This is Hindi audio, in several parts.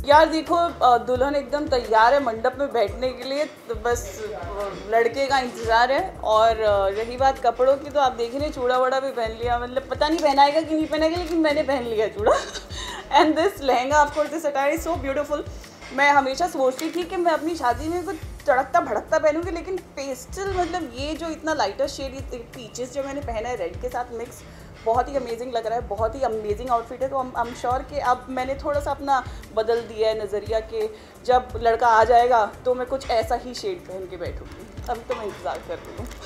यार देखो, दुल्हन एकदम तैयार है मंडप में बैठने के लिए, तो बस लड़के का इंतज़ार है। और रही बात कपड़ों की, तो आप देख रहे हैं चूड़ा वड़ा भी पहन लिया, मतलब पता नहीं पहनाएगा कि नहीं पहनाएगा, लेकिन मैंने पहन लिया चूड़ा। And this lehenga of course, this attire is so beautiful. मैं हमेशा सोचती थी कि मैं अपनी शादी में कुछ चढ़कता भड़कता पहनूंगी, लेकिन पेस्टल, मतलब ये जो इतना लाइटर शेड, पीचेस जो मैंने पहना है रेड के साथ मिक्स, बहुत ही अमेजिंग लग रहा है, बहुत ही अमेजिंग आउटफिट है। तो आई एम श्योर कि अब मैंने थोड़ा सा अपना बदल दिया है नज़रिया, कि जब लड़का आ जाएगा तो मैं कुछ ऐसा ही शेड पहन के बैठूंगी। अभी तो मैं इंतज़ार कर रही हूँ।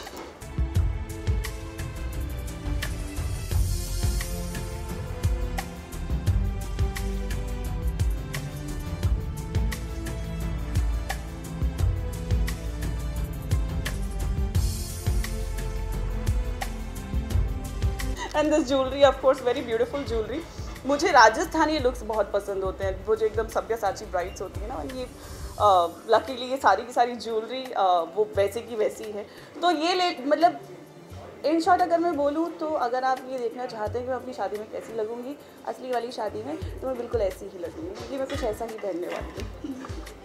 And this jewellery of course very beautiful jewellery. मुझे राजस्थानी लुक्स बहुत पसंद होते हैं, वो जो एकदम सब्यसाची ब्राइड्स होती है ना, ये लकीली ये सारी की सारी ज्वेलरी वो वैसे की वैसी है। तो ये ले, मतलब इन शॉर्ट अगर मैं बोलूँ तो, अगर आप ये देखना चाहते हैं कि मैं अपनी शादी में कैसी लगूंगी, असली वाली शादी में, तो मैं बिल्कुल ऐसी ही लगूंगी, क्योंकि मैं कुछ ऐसा ही पहनने वाली हूँ।